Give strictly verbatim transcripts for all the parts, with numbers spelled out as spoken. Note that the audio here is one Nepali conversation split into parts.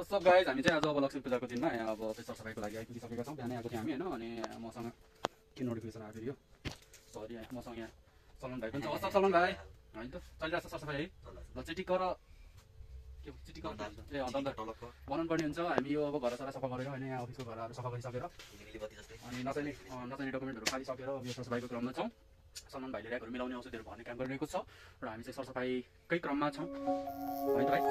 What's up guys, हामी चाहिँ आज अब लक्ष्मी पूजाको दिनमा यहाँ अब त्यो सरसफाइको लागि आइपुगिसकेका छौँ। बिहानै आएको थियौँ हामी होइन, अनि मसँग के नोटिफिकेसन आएको थियो, सरी मसँग यहाँ सलमान भाइ पनि छ। What's up सलमान भाइ, होइन त चलिरहेको छ सरसफाइ है? ल चिटिक गर के चिटिक गर ए अन्त बनाउनु पर्ने हुन्छ। हामी यो अब घर सरा सफा गरेर होइन, यहाँ अफिसको घरहरू सफा गरिसकेर अनि नचाहिने नचाहिने डकुमेन्टहरू खालिसकेर अब यो सरसफाइको क्रममा छौँ। सलमान भाइले ऱ्याकहरू मिलाउने औषधिहरू भर्ने काम गरिरहेको छ र हामी चाहिँ सरसफाइकै क्रममा छौँ है त भाइ।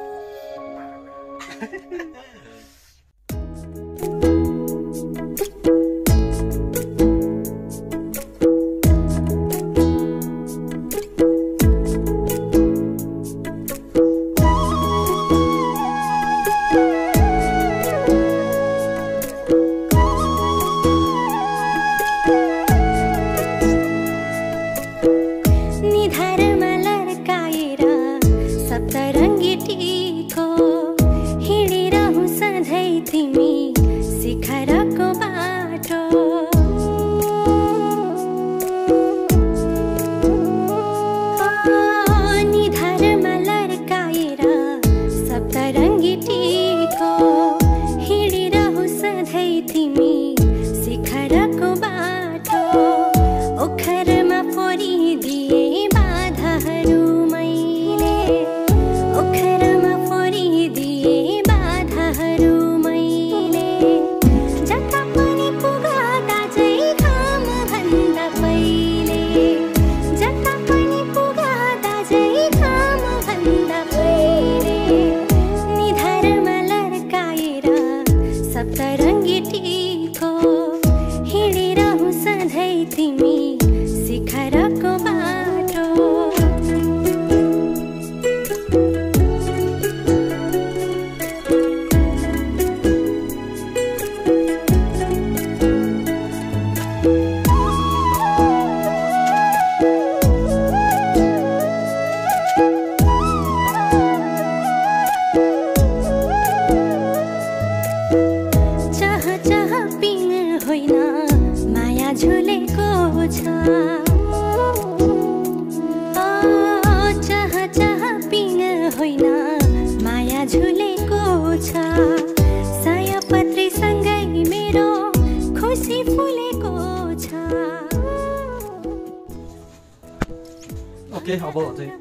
ओके अब चाहिँ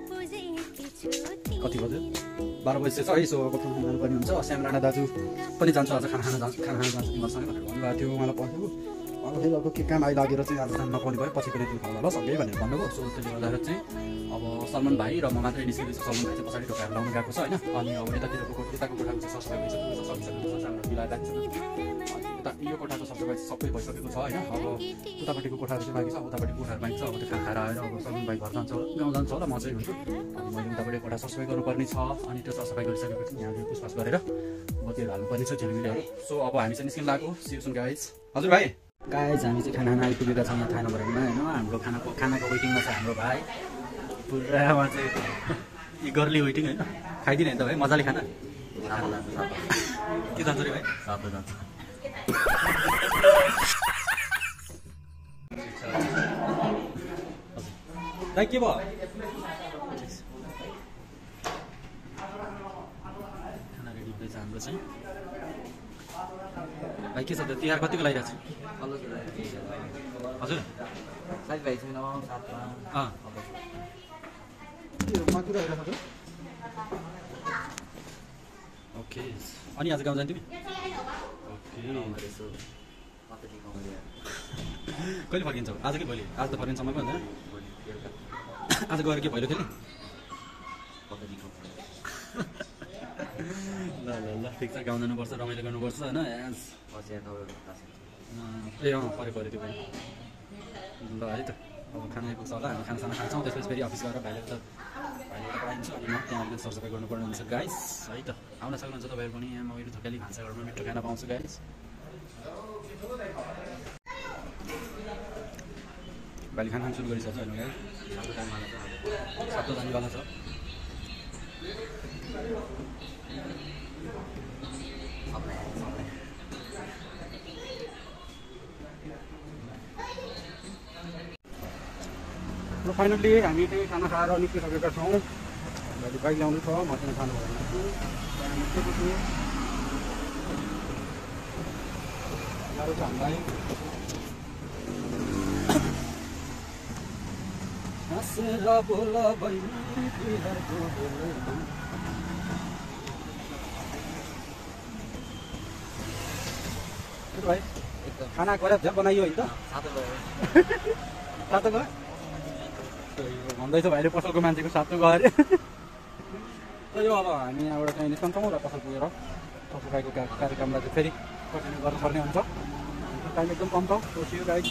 कति बज्यो बाह्र बजी छ है। सो अब खाना खानुपर्ने हुन्छ। श्याम राणा दाजु पनि जान्छु आज खाना खाना जान्छु खाना खाना जान्छु तिमीहरूसँग भनेर भन्नुभएको थियो। उहाँलाई पठाएको अब फेरि अर्को के काम आइलागेर चाहिँ आज खाना नपाउने भयो, पछि पनि दिन खाउँला ल सबै भनेर भन्नुभयो। सो त्यसले गर्दाखेरि चाहिँ अब सलमान भाइ र म मात्रै निस्किँदैछ। सलमान भाइ चाहिँ पछाडि ढोकाहरू लाउनु गएको छ होइन, अनि अब यतातिरको यताको कोठाको चाहिँ सरसफाइ भइसकेको छ, सकिसकेको छ, राम्रो मिलाएर राखिसकेको छ। उता यो कोठाको सरसफाइ सबै भइसकेको छ होइन। अब उतापट्टिको कोठाहरू चाहिँ बाँकी छ, उतापट्टि कोठाहरू बाँकी छ। अब त्यो खाना खाएर आएर अब सलमान भाइ घर जान्छ गाउँ जान्छ होला, म चाहिँ हुन्छु। अनि मैले उतापट्टि कोठा सरसफाइ गर्नुपर्ने छ, अनि त्यो सरसफाइ गरिसकेपछि यहाँले पुसपास गरेर बत्तीहरू हाल्नुपर्ने छ झिलमिलहरू। सो अब हामी चाहिँ निस्किन लाग्यो। See you soon guys. हजुर भाइ गाइज हामी चाहिँ खाना खाना आइपुगेका छौँ यहाँ थाना भएन होइन। हाम्रो खानाको खानाको वेटिङमा छ हाम्रो भाइ पुरा। उहाँ चाहिँ इगरली वेटिङ होइन, खाइदिने त भाइ मजाले खाना के जान्छ रे भाइ? सातो जान्छ भाइ के भयो? खाना रेडी हुँदैछ हाम्रो चाहिँ। भाइ के छ त तिहार कतिको लागिरहेको छ? हजुर साइज भाइ छैन साथमा अँ ओके। अनि आज गाउँ जाने तिमी? ओके कहिले फर्किन्छौ? आज कि भोलि? आज त फर्किने समय पनि हुँदैन। आज गएर के भैलो खेल्ने? ल ल ल ठिक छ, गाउँ जानुपर्छ, रमाइलो गर्नुपर्छ होइन। ए अँ पऱ्यो पऱ्यो त्यो पनि ल है त। अब खाना आइपुग्छ होला, हामी खानासाना खान्छौँ, त्यसपछि फेरि अफिस गएर भाइले त भाइले पठाइदिन्छु। अनि म त्यहाँ अलिकति सरसफाइ गर्नुपर्ने हुन्छ गाइस है त। आउन सक्नुहुन्छ तपाईँहरू पनि, यहाँ मैले थोकाली भान्साघरमा मिठो खाना पाउँछु गाइस। भाइले खाना खान सुरु गरिसक्छ होइन गाइस, सातो जानेवाला छ। र फाइनल्ली हामी चाहिँ खाना खाएर निस्किसकेका छौँ। भाइले बाइक ल्याउनु छ, म चाहिँ खानु भएन। गाह्रो छ हामीलाई हाँसेर बोल बहिनी तिहारको बेलैमा भाइ खाना गएर झ्याप बनाइयो होइन त सातो गयो भन्दैछ भाइले पसलको मान्छेको सातो गयो अरे यो अब हामी यहाँबाट चाहिँ निस्कन्छौँ र पसल पुगेर पशु गाईको कार्यक्रमलाई चाहिँ फेरि कन्टिन्यू गर्नुपर्ने हुन्छ टाइम एकदम कम छ सोचियो गाई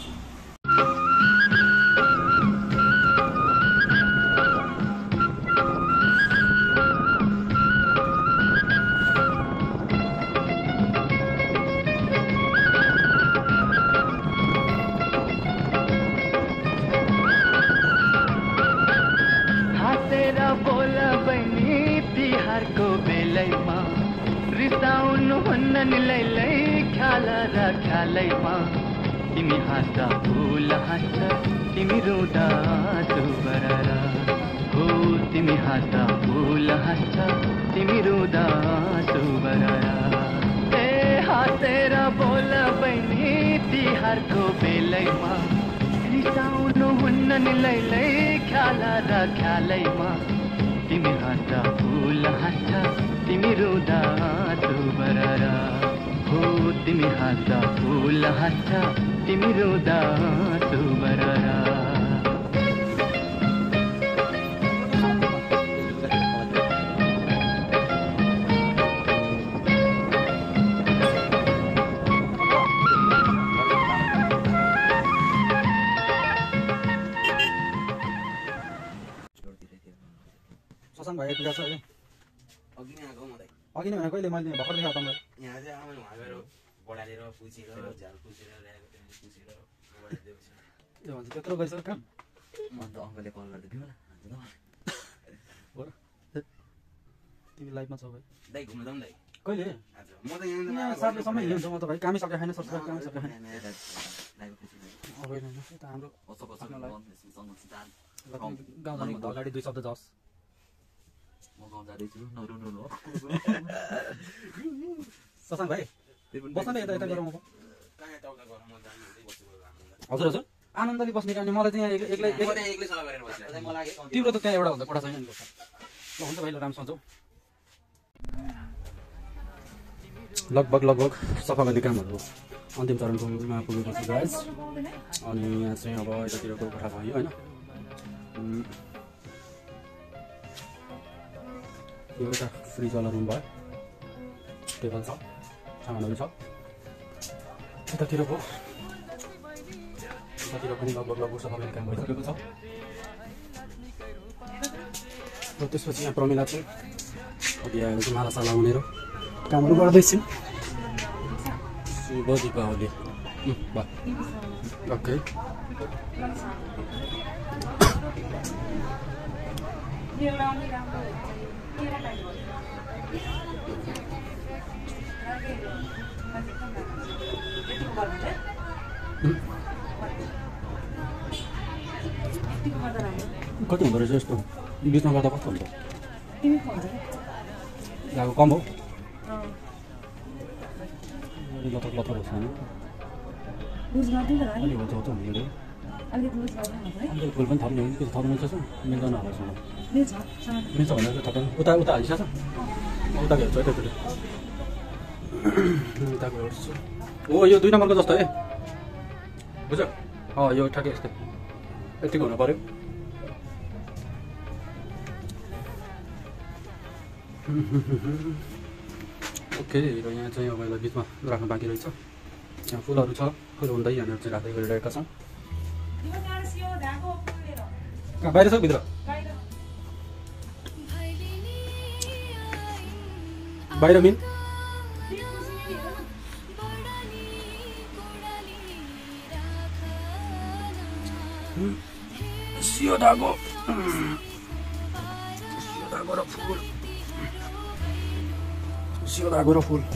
तिमी हाँस्दा फुल हाँस्छ तिमी रुँदा सुबरा हो तिमी हाँस्दा फुल हाँस्छ तिमी रुँदा सुबरा ए हाँसेर बोल बहिनी तिहारको बेलैमा रिसाउनु हुन्न नि लैलै ख्याल र ख्यालैमा तिमी हाँस्दा फुल हाँस्छ तिमी रुँदा सुबरा हो तिमी हाँस्दा फुल हाँस्छ तिमी रुँदा सुबरा ससाङ भाइ पूजा छ अघि नै आएको मलाई अघि नै भने कहिले मैले भर्खर देखाएको तपाईँलाई यहाँ चाहिँ आमा उहाँ गएर बढालेर पुछेर झाल पुछेर ल्याएको त्यहाँदेखि पुछेर बढाइदिएपछि त्यो भन्छ त्यत्रो गरिसक्यो काम अन्त अङ्कलले कल गर्दै थियो मलाई हो र तिमी लाइफमा छ भाइ दाइ घुम्नु जाउँ दाइ कहिले आज म त यहाँ यहाँ साथीसम्म हिँड्छ म त भाइ कामै सके छैन सरसर कामै सके छैन अब होइन त हाम्रो गाउँ जाने अगाडि दुई शब्द जाओस् म गाउँ जाँदैछु नरुनु हो ससाङ भाइ बस्न त यता यता गरौँ कहाँ यता उता गरौँ म जानु बस्छु हजुर हजुर आनन्दले बस्ने काम मलाई चाहिँ यहाँ एक्लै एक्लै एक्लै सल्लाह गरेर बसिरहेको म लाग्यो तिम्रो त त्यहाँ एउटा हुन्छ कोठा छैन नि ल हुन्छ भाइ ल राम्रो सोचौ लगभग लगभग सफा गर्ने कामहरू अन्तिम चरणकोमा पुगेको छु गाइस अनि यहाँ चाहिँ अब यतातिरको कोठा भयो होइन यो एउटा फ्रिजवाला रुम भयो टेबल छ सामानहरू छ यतातिरको यतातिर पनि लगभग लगभग सफा गर्ने काम भइसकेको छ र त्यसपछि यहाँ प्रमिला चाहिँ अघि आएर चाहिँ मालासाला उनेर कामहरू गर्दैछौँ शुभ दीपावली ओके कति हुँदो रहेछ यस्तो बिचमा गर्दा कस्तो हुन्छ गएको कम हो लतर लतर होस् नि अलि हुन्छ त हुने अलिक फुल पनि थप्ने हो कि थप्नु छ मिल्दैन होला मिल्छ भने चाहिँ थप्नु उता उता हालिसक्छ उता हेर्छु है त्यतिले उताको हेर्छु हो यो दुई नम्बरको जस्तो है बुझ्यो अँ यो ठ्याक्कै यस्तै यतिको हुनु पऱ्यो ओके र यहाँ चाहिँ अब यसलाई बिचमा राख्नु बाँकी रहेछ यहाँ फुलहरू छ फुल हुँदै यहाँनिर चाहिँ राख्दै गरिरहेका छौँ बाहिर छ भित्र बाहिर मिन सियो धागो सियो धागो र फुल सियो धागो र फुल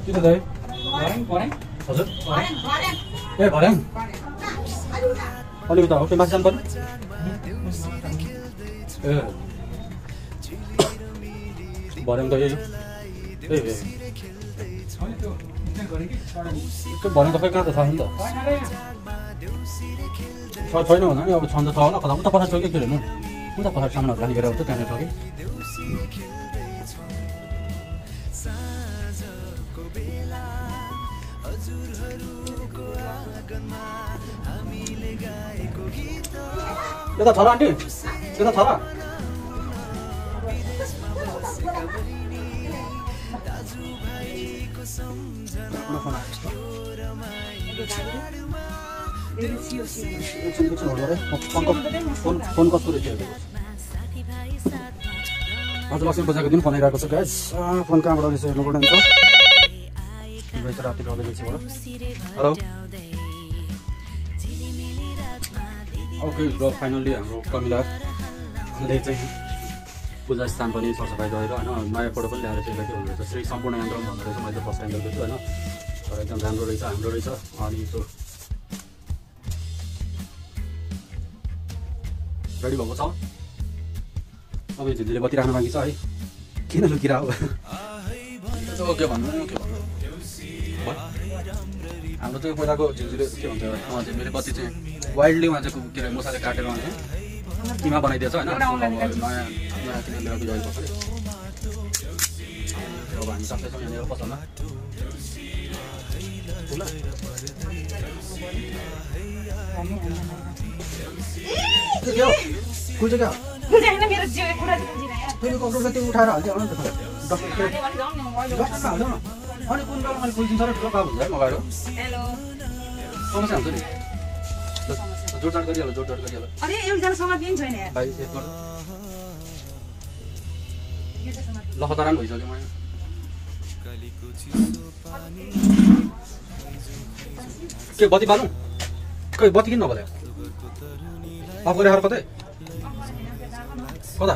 के छ दाइ हजुर ए भर्याङ अलिक उता हो के माथि जानु पर्ने ए भर्याङ त यही ए ए त्यो भर्याङ त खै कहाँ त थाहा नि त छैन भन्दा नि अब छन् त छ होला कता उता पछाडि छ कि के हेर्नु उता पछाडि सामानहरू राखेर आउँछ त्यहाँनिर छ कि यता छ र आन्टी यता छ र फोन कस्तो रहेछ आज लक्ष्मी पूजाको दिन फोन आइरहेको छ गाइस फोन कहाँबाट रहेछ हेर्नु पर्ने हुन्छ राति गर्दै रहेछ हेलो ओके र फाइनल्ली हाम्रो कमिलाले चाहिँ पूजा स्थान पनि सरसफाइ गरेर होइन नयाँ फोटो पनि ल्याएर चाहिँ के हुँदो रहेछ श्री सम्पूर्ण यन्त्र भन्दो रहेछ मैले फर्स्ट टाइम देखेको छु होइन तर एकदम राम्रो रहेछ हाम्रो रहेछ अनि त्यो रेडी भएको छ अब यो झिल्लीले बत्ती राख्न बाँकी छ है किन लुकिरा हो के भन्नु के भन्नु हाम्रो चाहिँ पहिलाको झिल्लीले के भन्छ झिल्लीले बत्ती चाहिँ वाइल्डली उहाँ चाहिँ के अरे मसाले काटेर उहाँ किमा बनाइदिएछ होइन नयाँ नयाँ किनेर लिएर गइरहेको छ अब हामी सक्दैछौँ यहाँनिर पसलमा के हो कुल चाहिँ क्या त्यो कक्रोच त्यो उठाएर हाल्थ्यो नि त डक्टरमा हाल्छ न अनि कुन बेला मैले कुल्चिन्छ र ठुलो काम हुन्छ है मगाएर समस्या हुन्छ नि जोडजाड गरिहाल्यो जोडजाड गरिहाल्यो अरे एकजनासँग पनि छैन यार भाइ सेट गर्नु ल खतरान भइसक्यो म के बत्ती बाल्नु खै बत्ती किन नबले अफ गरे हार कतै कता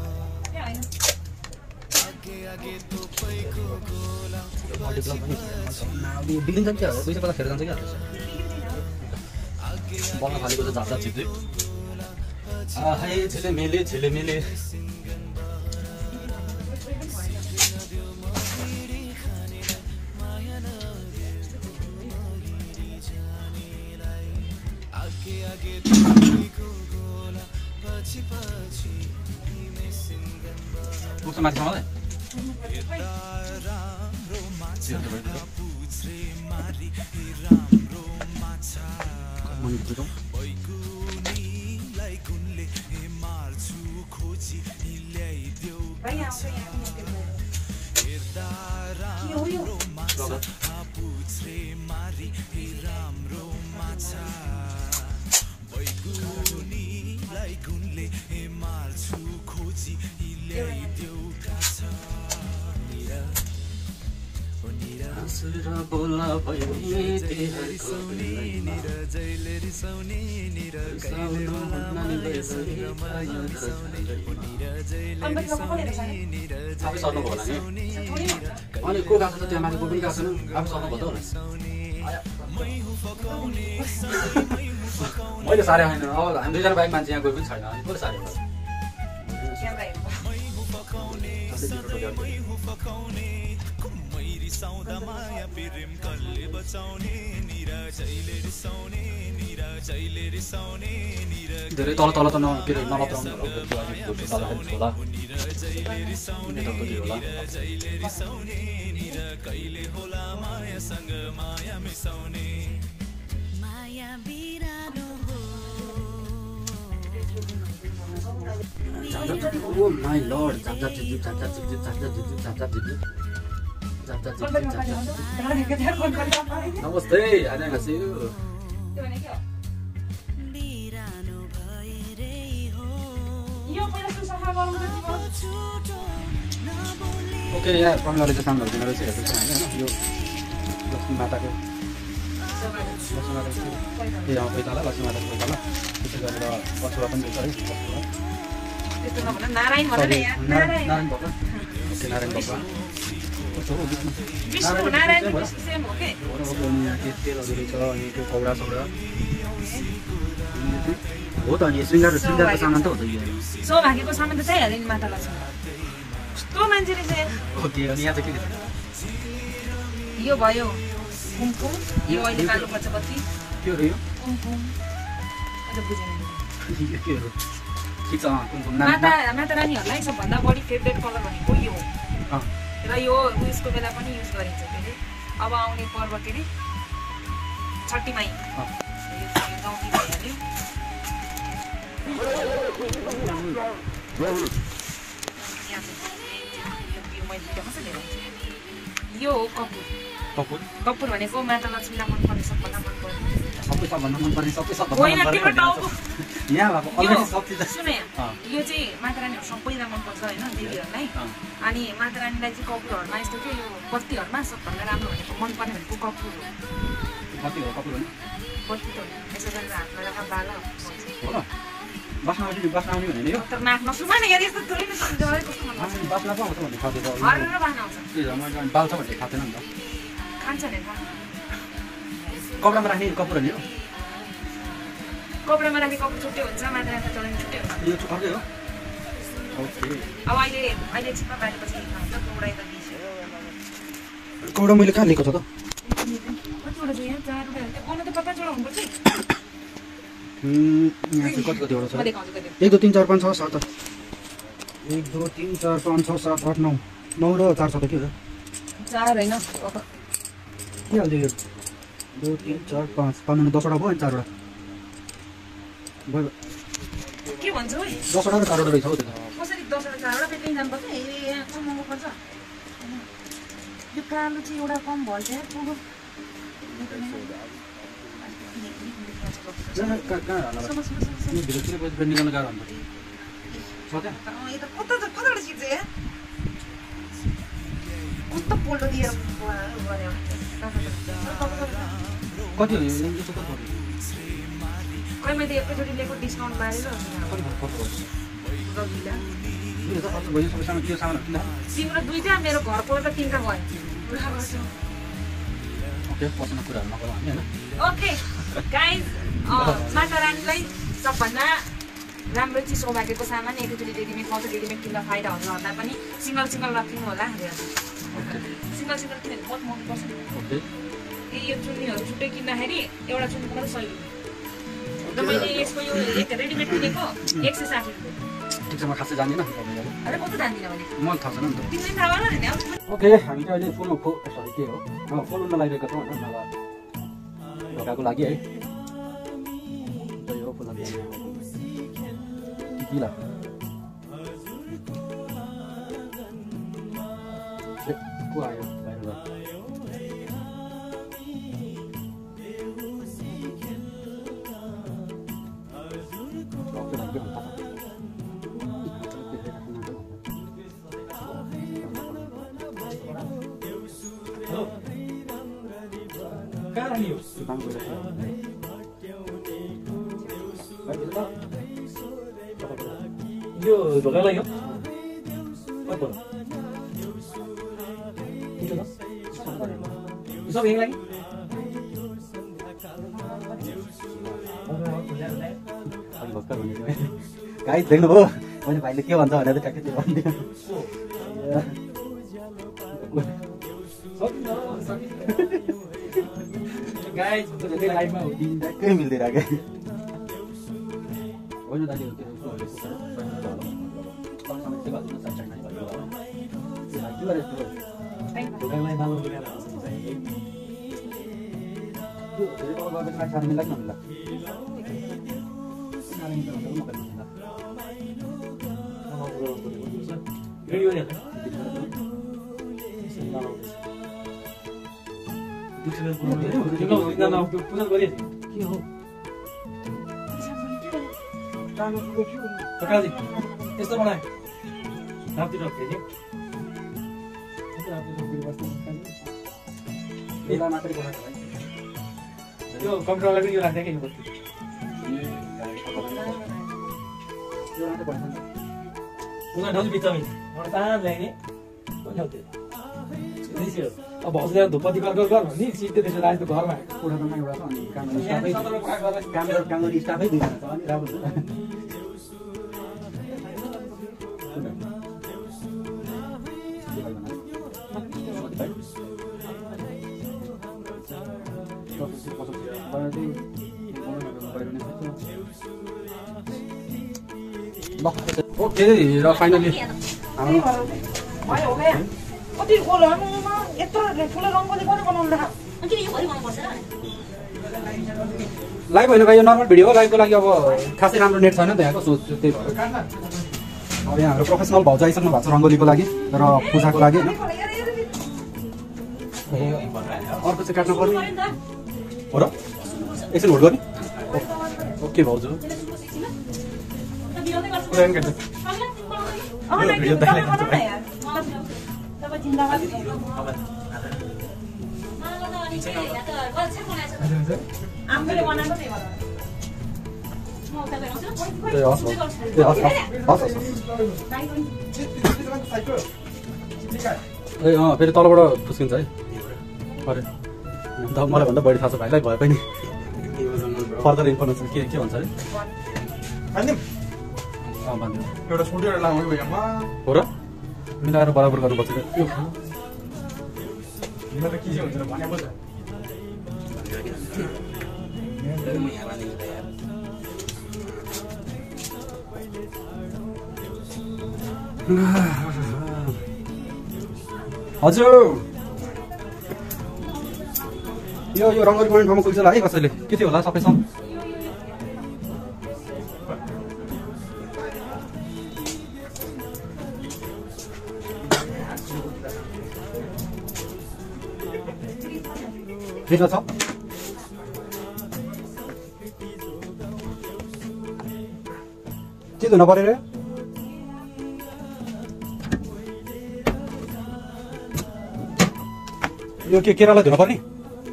बिग्रिन्छ नि क्या दुई सय पचास खेर जान्छ क्या बल्न थालेको चाहिँ झाप्दा छिप्दै आहै झिलिमिली झिलिमिली पुग्छ माथिसम्म बोला अनि को गएको छ त्यहाँ माथि को पनि गएको छैन आफू सर्नु भयो त मैले सारे होइन अब हामी दुईजना बाइक मान्छे यहाँ कोही पनि छैन अनि कसले सारे धेरै तल तल त न के अरे नबत्राउनु होला Oh my lord, zap zap zip zip zap zap zip zip zap zap zip zip zap zap zip zip zap zap zip zip zap zap. Namaste, annyeonghaseyo. Okay यहाँ कमलाले चाहिँ सामना हुँदैन रहेछ हेर्छु होइन यो लक्ष्मी माताको लक्ष्मी माता ए अँ पैताला लक्ष्मी माताको पैताला त्यसै गरेर पछुवा पनि रहेछ है नारायण भगवान ओके नारायण भगवान छ हो विष्णु विष्णु नारायण विष्णु सेम हो के हो नि यहाँ के तेलहरू छ अनि त्यो कौडा सौडा हो त अनि श्रृङ्गार श्रृङ्गारको सामान त हो त यो सौभाग्यको सामान त चाहिहाल्यो नि माता लक्ष्मी कस्तो मान्छेले चाहिँ ओके अनि यहाँ चाहिँ के छ यो भयो कुमकुम यो अहिले पाल्नुपर्छ कति के हो यो कुमकुम अझ बुझेन यो के हो ठिक छ कुमकुम नाम माता माता रानीहरूलाई सबभन्दा बढी फेभरेट कलर भनेको यो हो र यो उयसको बेला पनि युज गरिन्छ के अरे अब आउने पर्व के अरे छठी माई यो गाउँटी भइहाल्यो यो हो कपुर कपुर कपुर भनेको माता लक्ष्मीलाई मनपर्ने सबभन्दा मनपर्ने सबै सबभन्दा मनपर्ने सबै सबभन्दा होइन तिम्रो टाउको यहाँ भएको अलरेडी सब चिज सुन यो चाहिँ माता रानीहरू सबैलाई मनपर्छ होइन देवीहरूलाई अनि माता रानीलाई चाहिँ कपुरहरूमा यस्तो के यो बत्तीहरूमा सबभन्दा राम्रो भनेको मनपर्ने भनेको कपुर हो कति हो कपुर हो बत्ती त यसो गरेर हातमा राखेर बाल हो र बास्ना आउने बास्ना आउने भने यो तर नाक नसुमा नि यार यस्तो थोरै न सुन्छ कस्तो मन पर्छ बास्ना पो आउँछ भन्ने खाँदै त हरेर बास्ना आउँछ के मैले बाल छ भन्ने खाँदैन नि त खान्छ नि कपडामा राख्ने कपुर हो नि हो कपडामा राख्ने कपुर छुट्टै हुन्छ माता रानीलाई चलाउने छुट्टै हुन्छ यो अर्कै हो ओके अब अहिले अहिले एकछिनमा बालेपछि खान्छ कौडा यता दिन्छ कौडा मैले कहाँ लिएको छ त कतिवटा छ यहाँ चारवटा बनाउनु त पचास वटा हुनुपर्छ यहाँ चाहिँ कति कतिवटा छ कति कति एक दुई तिन चार पाँच छ सात एक दुई तिन चार पाँच छ सात आठ नौ नौ र चार छ त के हो चार होइन के हाल्छ यो दुई तिन चार पाँच पाँच दसवटा भयो अनि चारवटा भयो के भन्छ है दसवटा र चारवटा रहेछ हौ त्यो कसरी दसवटा चारवटा पेट्रोल जानुपर्छ ए कम महँगो पर्छ यो कालो चाहिँ एउटा कम भन्छ पुगो कहाँ निकाल्नु गाह्रो हुन्छ छ त्यहाँ यो त कता कताबाट सिक्छ या कस्तो पोल्टो दिएर गऱ्यो कति हो यो कति पर्यो खै मैले एकैचोटि लिएको डिस्काउन्ट मारेर कति पर्यो रगिला यो त खर्च भयो सबै सामान त्यो सामानहरू किन तिम्रो दुईटा मेरो घरको त तिनवटा भयो ओके पसलमा कुराहरू नगरौँ हामी होइन ओके गाइज माता रानीलाई सबभन्दा राम्रो चिज सौभाग्यको सामान एकैचोटि रेडिमेड पाउँछ रेडिमेड किन्दा फाइदा हुनेहरूलाई पनि सिङ्गल सिङ्गल राखिदिनु होला सिङ्गल सिङ्गल किनभने बहुत महँगो पर्छ ओके ए यो चुन्नीहरू छुट्टै किन्दाखेरि एउटा चुन्नीको मात्रै सय रुपियाँ र मैले यसको यो एक रेडिमेड किनेको एक सय साठी रुपियाँ ठिक छ म खासै जान्दिनँ अरे कस्तो जान्दिनँ भने मलाई थाहा छैन नि त तिमीले थाहा होला नि ओके हामी चाहिँ अहिले फुल फुल सरी के हो फुल उन्न लगाइरहेको छौँ होइन नभए ढोकाको लागि है त्यही हो फुल किला को आयो बाहिरबाट यो ढोका लाग्यो सब यहीँ लाग्यो गाइस देख्नुभयो मैले भाइले के भन्छ भनेर ट्याक्कै त्यो भनिदिएँ गाइस लाइभमा हो ट्याक्कै मिल्दैन क्या होइन दाजु पूजा गरिए के हो प्रकाशजी यस्तो बनाए राप्ती राप्ती बेला मात्रै बनाएको भाइ यो कम्प्युटरलाई पनि यो राख्दै क्या यो बत्ती यो मात्रै बनाएको उनीहरू ठाउँ बित्थामै एउटा तार ल्याइने अब भाउजूले धुप्पती गर गर गर भन्ने सिट त्यसो राखेर त घरमा कोठामा एउटा छ अनि काम गर्ने स्टाफै काम गर्ने काम गर्ने स्टाफै दुईजना छ अनि राम्रो छ ओके र फाइनली कति खोलामा यत्रो ठुलो रङ्गोली पनि बनाउनु राख अनि यो भरि बनाउनु पर्छ लाइभ होइन भाइ यो नर्मल भिडियो हो लाइभको लागि अब खासै राम्रो नेट छैन त यहाँको सोच त्यही भएर अब यहाँ हाम्रो प्रोफेसनल भाउजू आइसक्नु भएको छ रङ्गोलीको लागि र पूजाको लागि होइन अर्को चाहिँ काट्नु पर्ने हो र एकछिन होल्ड गर्ने ओके भाउजू ए अँ फेरि तलबाट फुस्किन्छ है अरे मलाई भन्दा बढी थाहा छ भाइलाई भए पनि फर्दर इन्फर्मेसन के के भन्छ अरे एउटा सोटेर लाउनु हो र मिलाएर बराबर गर्नुपर्छ यो के चाहिँ हुन्छ भनेको छ हजुर यो यो रङ्गोली बनाउने ठाउँमा पुग्छ होला है कसैले के थियो होला सबैसँग फ्रिजमा छ के धुन पऱ्यो रे यो के केरालाई धुन पर्ने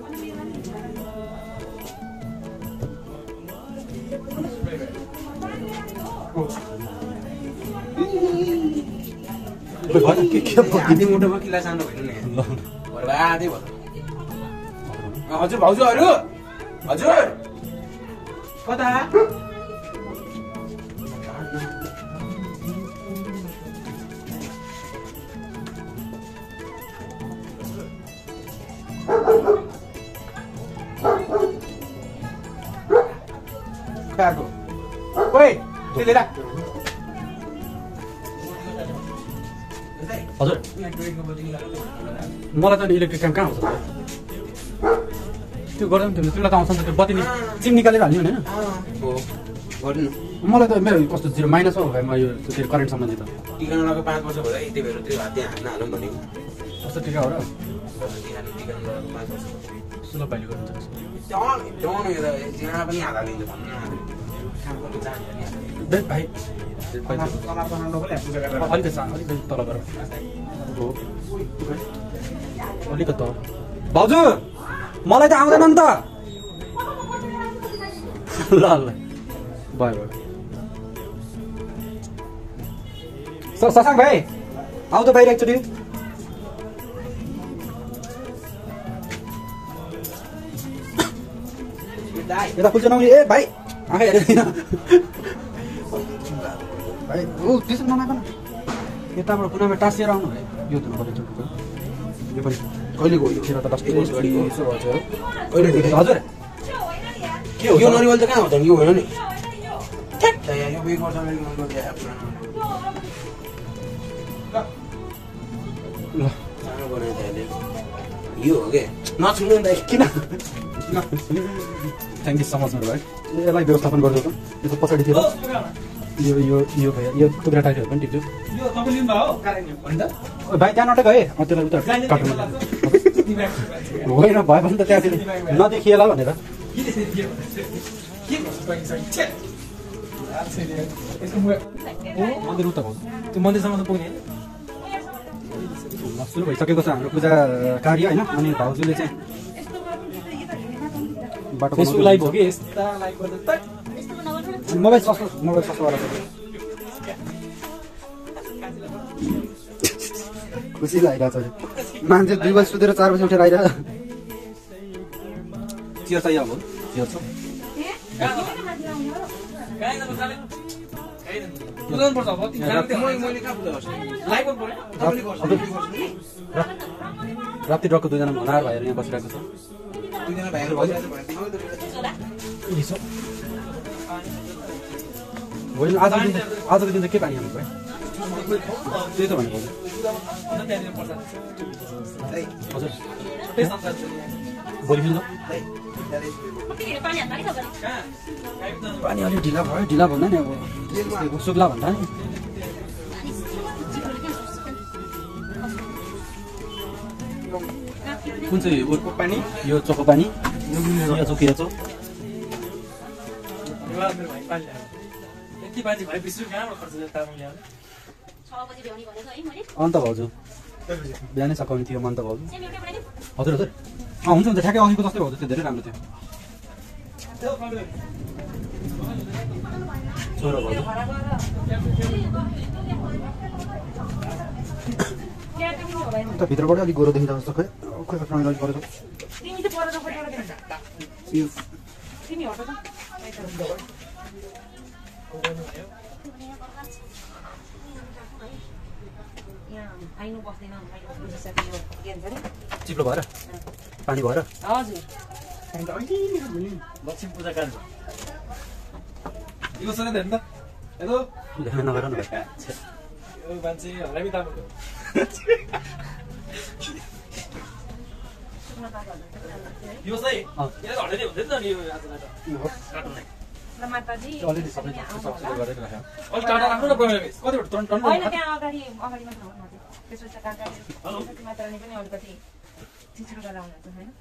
मुटुमा किला सानो भएन नि बर्बादै भयो हजुर भाउजूहरू हजुर कता काको ओइ त्यसले रा हजुर मलाई त इलेक्ट्रिक काम कहाँ हुन्छ त्यो गर्दा पनि तिमीलाई त आउँछ नि त्यो बत्ती चिम निकालेर हाल्ने होइन गर्नु मलाई त मेरो कस्तो जिरो माइनस हो भाइ म यो त्यो करेन्ट सम्बन्धी त टिका लगाएको पाँच वर्ष भयो त्यही भएर त्यो हात हान्न हालौँ भनेको कस्तो टिका हो र टिका लगाएको पाँच वर्ष सुलभ भाइले गर्नुहुन्छ पनि हात हालिन्छ भन्नु भाइ अलिकति अलिकति तल गर अलिकति तल भाउजू मलाई त आउँदैन नि त ल ल भयो भयो ससाङ भाइ आऊ त बाहिर एकचोटि यता फुल्छ नआउने ए भाइ आँखा हेरेन भाइ ऊ त्यसो नमाग न यताबाट कुनामा टाँसिएर आउनु भाइ यो धुनु पर्यो यो पनि कहिले गयो यो खेर त लास्ट यसो भन्छ कहिले हजुर के हो यो नरिवल त कहाँ हो त यो होइन नि यो एक वर्ष सानो बनायो यो हो के नछुनु नि त किन थ्याङ्क यू सो मच मेरो भाइ यसलाई व्यवस्थापन गर्छु त यो पछाडितिर यो यो यो भयो यो टुक्रा टाइटहरू पनि टिप्छु भाइ त्यहाँ नटेको है त्यसलाई उता काट्नु होइन भयो भने त त्यहाँतिर नदेखिएला भनेर मन्दिर उता भयो त्यो मन्दिरसम्म त पुग्ने सुरु भइसकेको छ हाम्रो पूजा कार्य होइन अनि भाउजूले चाहिँ बाटो फेसबुक लाइभ हो कि यस्ता लाइभ गर्दा मोबाइल सस्तो मोबाइल सस्तोवाला खुसी लागिरहेको छ मान्छे दुई बजी सुतेर चार बजी उठेर आइरहेको चियर चाहियो अब चियर छ राप्ती ट्रकको दुईजना भनाएर भाइहरू यहाँ बसिरहेको छ होइन आजको दिन आजको दिन चाहिँ के पानी हाल्नु भयो त्यही त भनेको हजुर भोलि मिल्छ पानी अलिक ढिला भयो ढिला भन्दा नि अब सुक्ला भन्दा नि कुन चाहिँ उर्को पानी यो चोको पानी यो चोकिया चो अन्त भाउजू बिहानै सघाउने थियो मन त भाउजू हजुर हजुर अँ हुन्छ हुन्छ ठ्याक्कै अघिको जस्तै भाउजू त्यो धेरै राम्रो थियो छोरो भाउजू त भित्रबाट अलिक गोरो देखिन्छ जस्तो खै खोइ रमिलो परेछ चिप्लो भएर पानी भएर लक्ष्मी पूजा कार्य यो सधैँ हेर्नु त हेलो नगर न यो मान्छे हरामी तामाको यो चाहिँ यहाँ हटाइदियो हुँदैन नि यो आजलाई त काट्नुलाई अलरेडी सबै सबै गरेर राख्यो अलि टाढा राख्नु न प्रब्लम कतिवटा टन टन होइन त्यहाँ अगाडि अगाडि मात्र हो त्यसपछि त काका मात्राले पनि अलिकति चिचुरो गरेर आउनुहुन्छ होइन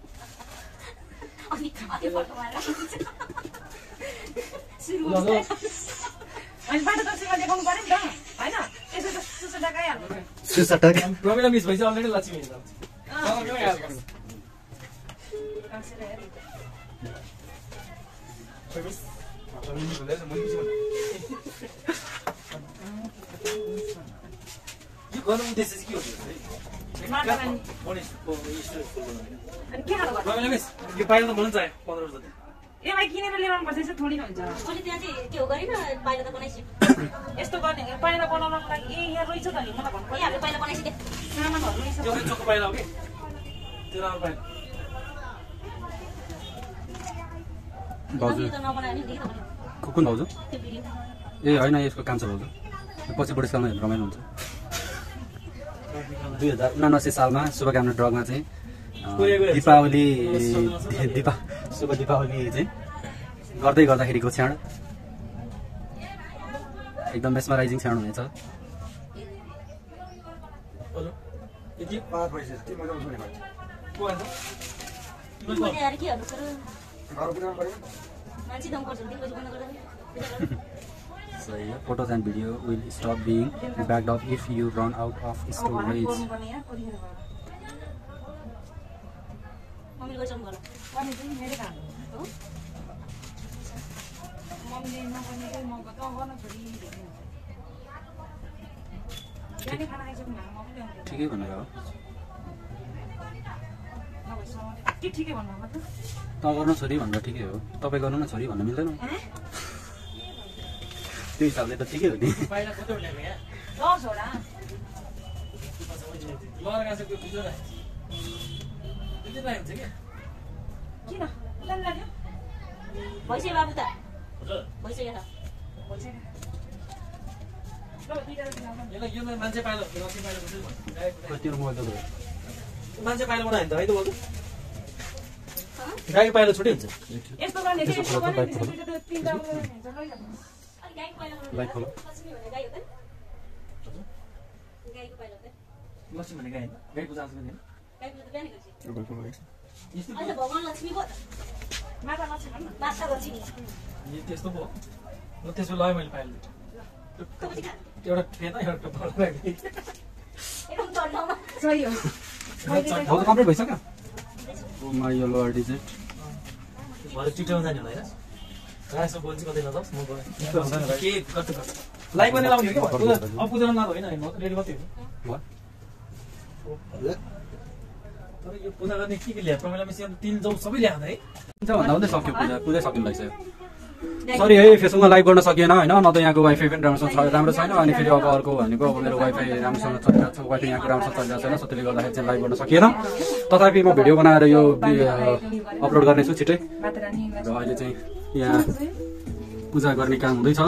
अनि बाटो दक्षिणमा देखाउनु पर्यो नि त होइन त्यसो त सुसुटा गइहाल्नु सुसटा प्रमिला मिस भइसक्यो अलरेडी लक्ष्मी यो गर्नु उद्देश्य चाहिँ के हो प्रमिला मिस यो पाइला त मलाई चाहियो पन्ध्र वर्ष जति यसलाई किनेर ल्याउनु पर्छ यसो थोडी हुन्छ अनि त्यहाँ चाहिँ के हो गरिन पाइला त बनाइसि यस्तो गर्ने पाइला बनाउनको लागि ए यहाँ रहेछ त नि मलाई भन्नु ए हामीले पाइला बनाइसि सामानहरू रहेछ त्यो चोको पाइला हो कि त्यो राम्रो पाइला भाउजू त नबनायो नि देखि त कुन भाउजू त्यो भिडियो ए होइन यसको काम छ भाउजू पछि बुढेसकालमा हेर्नु रमाइलो हुन्छ दुई हजार उनासी सालमा शुभकामना ड्रगमा चाहिँ दीपावली दीपा शुभ दीपावली चाहिँ गर्दै गर्दाखेरिको क्षण एकदम मेस्मराइजिङ क्षण हुनेछ यार के गर्नु पर्यो मान्छे दम पर्छ दिन बजी बन्द गर्दा So yeah, photos and video will stop being backed up if you run out of storage. मम्मीले गर्छौँ गर्नु पनि चाहिँ मेरो काम हो मम्मीले नगर्ने चाहिँ म त गर्न छोडी खाना खाइसक्नु मम्मीले ठिकै भनेर हो के ठिकै भन्नु त त गर्न छोरी भनेर ठिकै हो तपाईँ गर्नु न छोरी भन्न मिल्दैन त्यो हिसाबले त ठिकै हो नि पाइला कतिवटा ल्याएको यहाँ दसवटा लहर गाँसे त्यो बुझ्यो न त्यति लाग्यो हुन्छ क्या किन उता लाग्यो भइसक्यो बाबु त हजुर भइसक्यो त यसलाई यो मान्छे पाइला हो लक्ष्मी पाइला बुझ्यो त्यो मोबाइल त गयो मान्छे पाइला बनायो नि त है त बोल्नु गाई पाइला छुट्टै हुन्छ यस्तो गर्ने चाहिँ यस्तो गर्ने तिनवटा हुन्छ लैजाऊ लाइक फलो लक्ष्मी भने गाई हो त गाईको पाइला हो त लक्ष्मी भने गाई गाई पूजा आउँछ नि गाईको त बिहानै गर्छ यस्तो अहिले भगवान् लक्ष्मीको माता लक्ष्मी भन्नु माता लक्ष्मी यो त्यस्तो पो हो त्यसो लगायो मैले पाइला एउटा थिएन एउटा बढ्दै एकदम चढ्नमा सही हो भाउजू कम्प्लिट भइसक्यो ओ माई यो लोअर डिजिट भरे टिकटकमा जाने होला होइन रासो बोल्छु कतै नजाओस् म गएँ के गर्छु गर्छु लाइक पनि लाउने हो कि अब पूजा नभए होइन रेडी मात्रै हो तर यो पूजा गर्ने के के ल्याए प्रमिला मिस तीन जौ सबै ल्याउँदा है भन्दा भन्दै सक्यो पूजा पूजै सकिनु लाग्छ सरी है फेसबुकमा लाइभ गर्न सकिएन होइन न त यहाँको वाइफाई पनि राम्रोसँग छ राम्रो छैन अनि फेरि अब अर्को भनेको अब मेरो वाइफाई राम्रोसँग चलिरहेको छ वाइफाई यहाँको राम्रोसँग चलिरहेको छैन सो त्यसले गर्दाखेरि चाहिँ लाइभ गर्न सकिएन तथापि म भिडियो बनाएर यो अपलोड गर्नेछु छिटै र अहिले चाहिँ यहाँ पूजा गर्ने काम हुँदैछ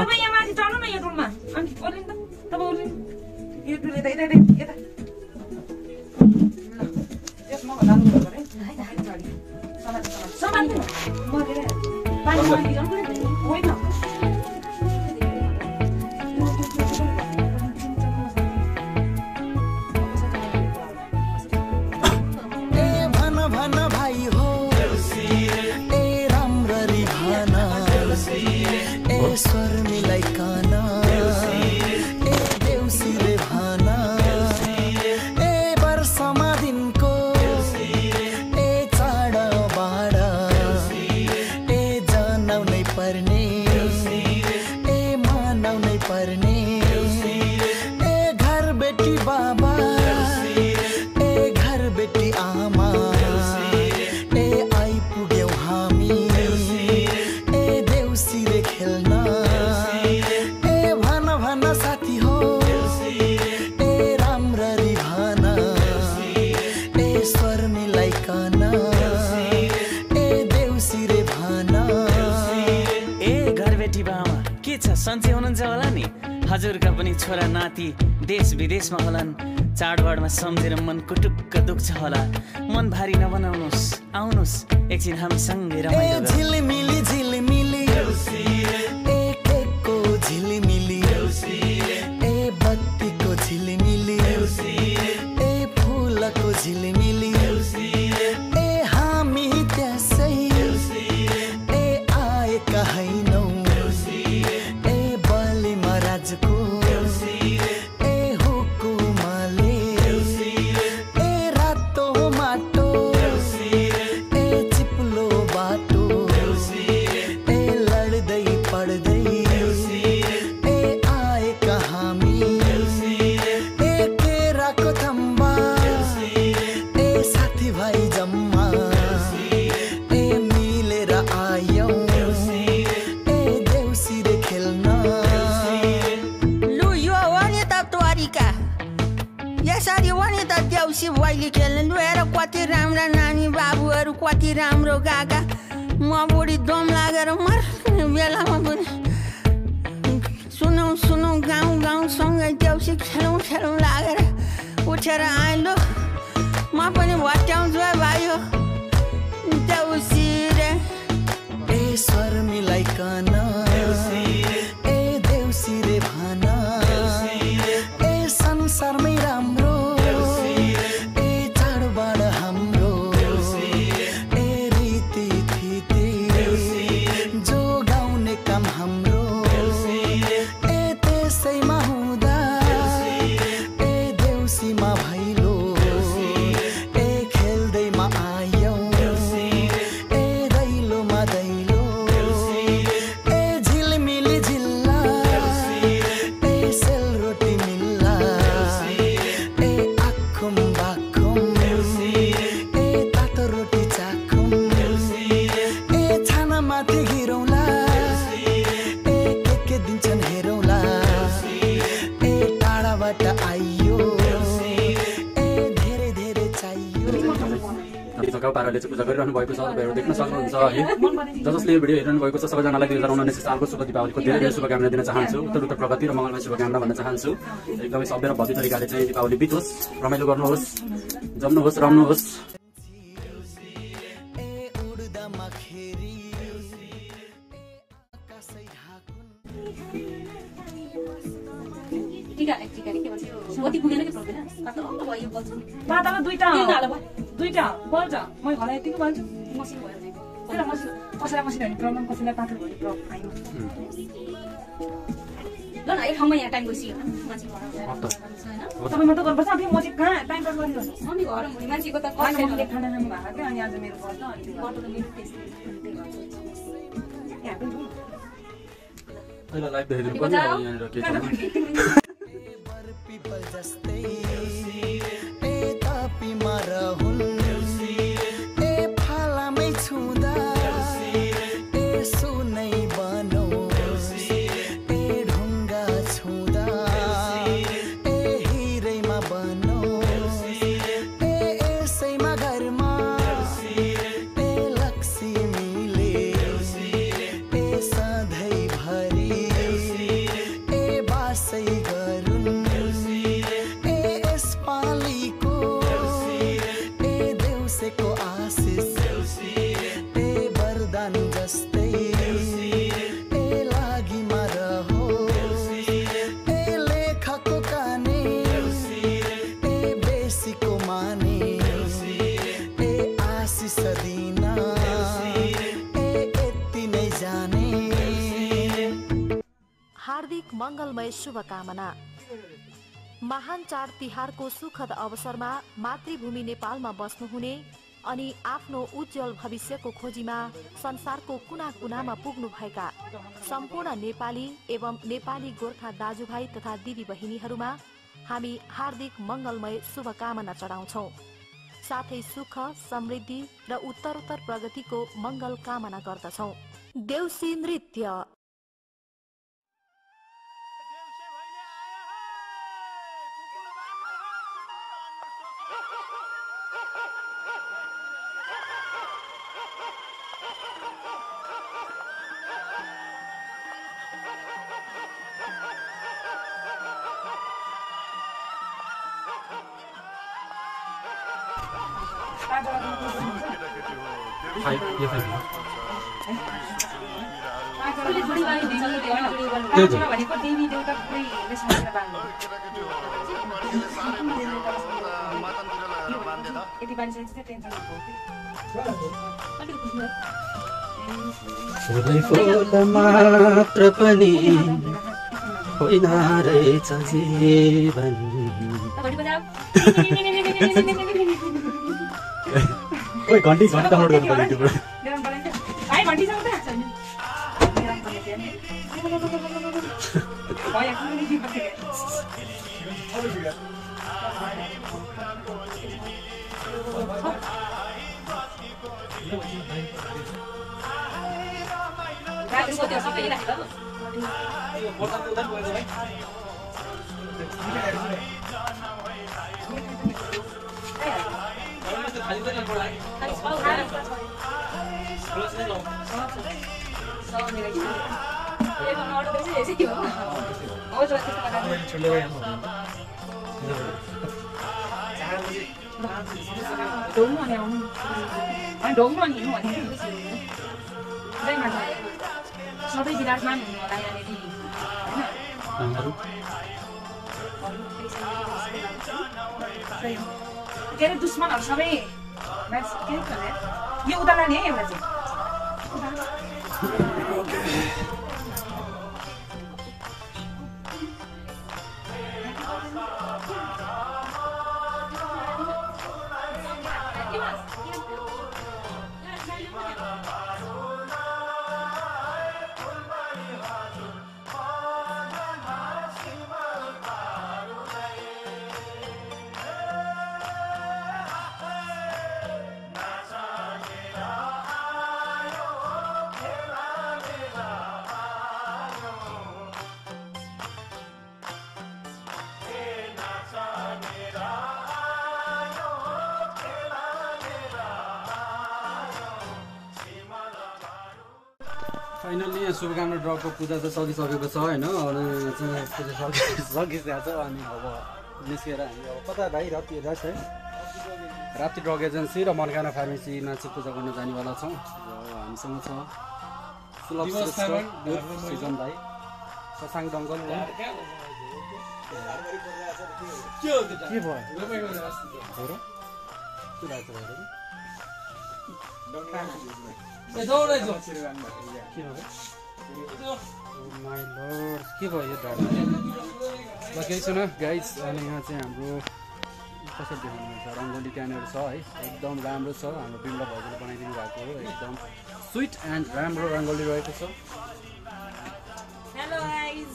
सन्चै हुनुहुन्छ होला नि हजुरका पनि छोरा नाति देश विदेशमा होलान् चाडबाडमा सम्झेर मन कुटुक्क दुख्छ होला मन भारी नबनाउनुहोस् आउनुहोस् एकछिन हामीसँगै रमाइलो गरौँ झिलिमिली झिलिमिली ए केकको झिलिमिली ए बत्तीको झिलिमिली ए फुलको झिलिमिली ए हामी त्यसै ए आएका हैनौ भैली खेल्नु हेर कति राम्रा नानी बाबुहरू कति राम्रो गागा म बुढी दम लागेर मर्ने बेलामा पनि सुनौ सुनौ गाउँ गाउँसँगै देउसी खेलौँ खेलौँ लागेर उठेर आइलो म पनि भट्याउँछु है भाइ हो देउसी रे ए स्वर मिलाइकन ए देउसी रे भन ए संसारमै राम्रो पाराले चाहिँ पूजा गरिरहनु भएको छ तपाईँहरू देख्न सक्नुहुन्छ है ज जसले यो भिडियो हेरिरहनु भएको छ सबैजनालाई दुई हजार उन्नाइस सालको शुभ दीपावलीको धेरै धेरै शुभकामना दिन चाहन्छु उत्तर उत्तर प्रगति र मङ्गलमय शुभकामना भन्न चाहन्छु एकदमै सभ्य र भव्य तरिकाले चाहिँ दीपावली बितोस् रमाइलो गर्नुहोस् जम्नुहोस् रम्नुहोस् दुईटा बल्छ म घरलाई यतिकै बल्छु मसिन भयो भने त्यसलाई मसिन कसैलाई मसिन भने प्रब्लम कसैलाई पातल भने प्रब्लम आयो ल न एक ठाउँमा यहाँ टाइम गइसक्यो मान्छे घर तपाईँ मात्रै गर्नुपर्छ अनि म चाहिँ कहाँ टाइम पास गरिरहनु अनि घर मुनि मान्छेको त कसैले खाना खानु भएको क्या अनि आज मेरो गर्छ अनि गर्नु त मेरो त्यस्तै यहाँ पनि पहिला लाइभ देखाइदिनु पर्ने यहाँनिर के छ जस्तै गरुन् ए यसपालिको ए देउसेको आशिष ए वरदान जस्तै ए लागिमा रहोस् ए लेखको काने ए बेसीको माने ए आशिष दिन ए यति नै जाने। हार्दिक मङ्गलमय शुभकामना। महान चाड तिहारको सुखद अवसरमा मातृभूमि नेपालमा बस्नुहुने अनि आफ्नो उज्जवल भविष्यको खोजीमा संसारको कुना कुनामा पुग्नुभएका सम्पूर्ण नेपाली एवं नेपाली गोर्खा दाजुभाइ तथा दिदी बहिनीहरूमा हामी हार्दिक मङ्गलमय शुभकामना चढाउँछौँ। साथै सुख समृद्धि र उत्तरोत्तर प्रगतिको मङ्गल कामना गर्दछौँ। देउसी नृत्य। फाइभ यो फाइभ भनेको देवी देउता पुरै समेर बाँध्नु यति बाँधिसकेपछि चाहिँ टेन्सन फुल मात्र पनि होइन रहेछ जीवन। ओइ घन्टी घन्टी डाउनलोड गर्नु पर्यो युट्युबबाट। भाइ घन्टी जाऊ त भाइ आफ्नो नि दिप छ राति सोध्यो सबै राख्यो यो मोटा मोटा गयो भाइ खाली पनि पढाइ खाली खाली क्लोज नै लो सो मेरा के ये म ऑर्डर देसे ऐसे क्यों हो जो ऐसे लगा दे छोड़ गए हम डोमो ने हम अनि डोमो नि हो नि चाहिँ मान्छे सबै विराजमान हुनु होला यहाँनेरि हैन के अरे दुश्मनहरु सबै म्याच के गर्ने यो उदाहरण है एउटा चाहिँ फाइनली शुभकामना ड्रपको पूजा चाहिँ सकिसकेको छ होइन। अनि चाहिँ पूजा सकिसकेको छ अनि अब निस्केर हामी अब कता भाइ राति रात है राति ड्रग एजेन्सी र मनकाना फार्मेसीमा चाहिँ पूजा गर्न जानेवाला छौँ। हामीसँग छ सुलभ सिजन भाइ शशाङ्क दङ्गल के भयो के भयो यो ल केही छैन गाइस। अनि यहाँ चाहिँ हाम्रो कसरी देख्नुहुन्छ रङ्गोली त्यहाँनिर छ है एकदम राम्रो छ। हाम्रो बिमला भाउजूले बनाइदिनु भएको हो एकदम स्विट एन्ड राम्रो रङ्गोली रहेको छ। हेलो गाइस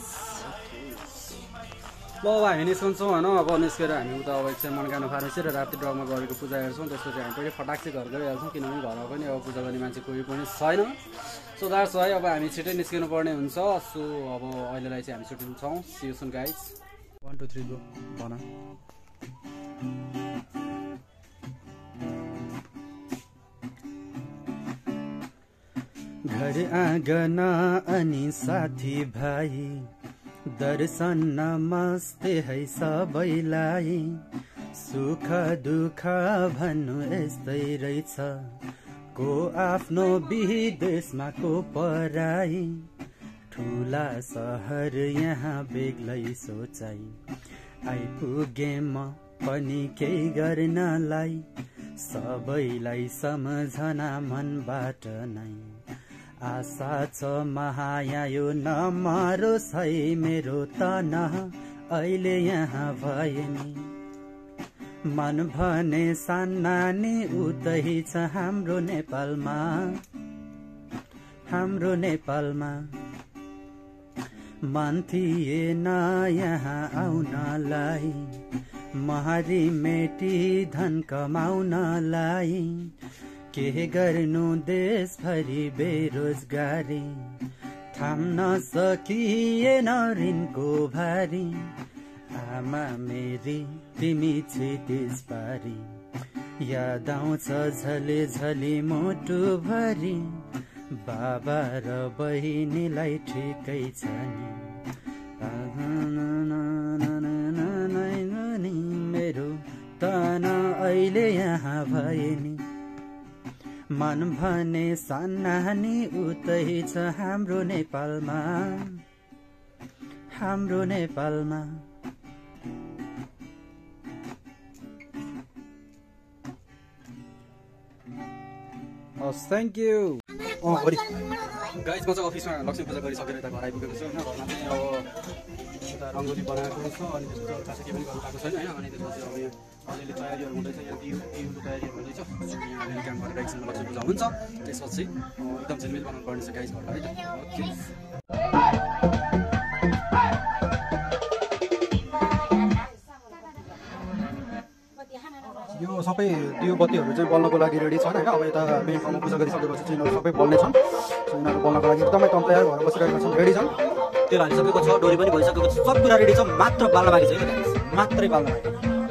ल अब हामी निस्कन्छौँ होइन। अब निस्केर हामी उता अब एकछिन मनकाना फार्मेसी र राति ड्रगमा गरेको पूजा हेर्छौँ। त्यसपछि हामी पनि फटाक चाहिँ घर गइहाल्छौँ किनभने घरमा पनि अब पूजा गर्ने मान्छे कोही पनि छैन। सो द्याट्स वाइ अब हामी छिटै निस्किनु पर्ने हुन्छ। सो अब अहिलेलाई चाहिँ हामी छुट्टिन्छौँ। See you soon guys. One two three go भन घर आँगन अनि साथी भाइ दर्शन नमस्ते है सबैलाई सुख दुःख भन्नु यस्तै रहेछ को आफ्नो विदेशमा को पराई ठुला सहर यहाँ बेग्लै सोचाइ आइपुगे म पनि केही गर्नलाई सबैलाई सम्झना मनबाट नै आशा छ महाया यो नमरोस् है मेरो तनह अहिले यहाँ भए नि मन भने सानानी उतै छ हाम्रो नेपालमा हाम्रो नेपालमा मन थिएन यहाँ आउनलाई महारी मेटी धन कमाउनलाई के गर्नु देशभरि बेरोजगारी थाम्न सकिएन ऋणको भारी आमा मेरी तिमी छिटिस पारी याद आउँछ झले झले मुटु भरि बाबा र बहिनीलाई ठिकै छ नि मेरो तन अहिले यहाँ भए नि मन भने सानानी उतै छ हाम्रो नेपालमा हाम्रो नेपालमा थ्याङ्क यू। अँ भोलि गाइस म चाहिँ अफिसमा लक्ष्मी पूजा गरिसकेर यता घर आइपुगेको छु होइन। घरमा चाहिँ अब यता रङ्गोली बनाएको छ अनि त्यसपछि खासै केही पनि गर्नु पाएको छैन होइन। अनि त्यसपछि अब यहाँ अलिअलि तयारीहरू हुँदैछ, यहाँ दिउ दिउँको तयारीहरू हुँदैछ। यहाँ अलिअलि काम गरेर एकछिनमा लक्ष्मी पूजा हुन्छ, त्यसपछि एकदम झिलमिल बनाउनु पर्ने छ गाइस घरलाई है त। ओके यो सबै दियो बत्तीहरू चाहिँ बल्नको लागि रेडी छन् होइन। अब यता मेन ठाउँमा पूजा गरिसकेपछि चाहिँ यिनीहरू सबै बल्ने छन्। यिनीहरू बल्नको लागि एकदमै तम तयार भएर बसिरहेका छन्, रेडी छन्। तेल हालिसकेको छ, डोरी पनि भइसकेको छ, सब कुरा रेडी छ, मात्र बाल्न बाँकी छ क्या, मात्रै बाल्न बाँकी।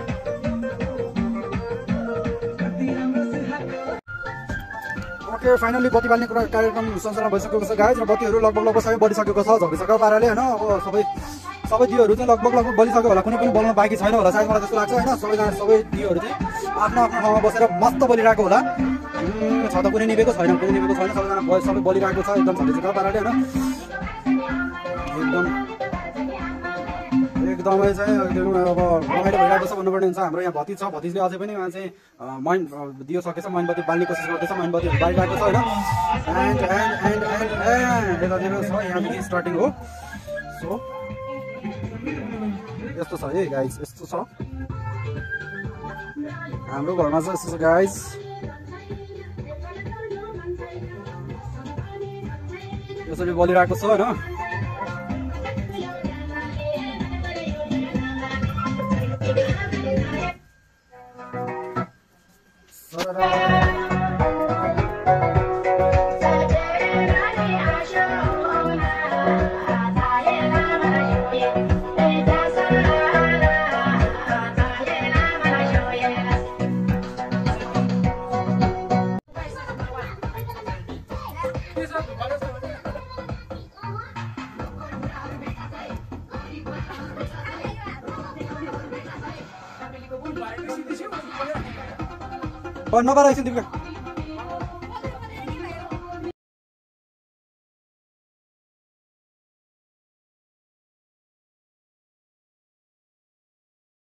ओके फाइनली बत्ती बाल्ने कुरा कार्यक्रम सञ्चालन भइसकेको छ गाइस र बत्तीहरू लगभग लगभग सबै बलिसकेको छ झकिसकेको पाराले होइन। अब सबै सबै दियोहरू चाहिँ लगभग लगभग बलिसक्यो होला, कुनै पनि बल्न बाँकी छैन होला सायद, मलाई त्यस्तो लाग्छ होइन। सबैजना सबै दियोहरू चाहिँ आफ्नो आफ्नो ठाउँमा बसेर मस्त बलिरहेको होला। छ त कुनै निभेको छैन, कुनै निभेको छैन, सबैजना सबै बलिरहेको छ एकदम झकिसकेको पाराले होइन। एकदम एकदमै चाहिँ एकदम अब रमाइलो भइरहेको छ भन्नुपर्ने हुन्छ। हाम्रो यहाँ भतिज छ, भतिजले अझै पनि उहाँ चाहिँ मैन दियो सकेछ, मैनबत्ती बाल्ने कोसिस गर्दैछ, मैनबत्तीहरू बालिरहेको छ होइन। And and and and and यतातिर छ यहाँदेखि स्टार्टिङ हो। सो यस्तो छ है गाइस, यस्तो छ हाम्रो घरमा चाहिँ यस्तो छ गाइस। यसरी बलिरहेको छ होइन। नपारा एकछिन तिमीले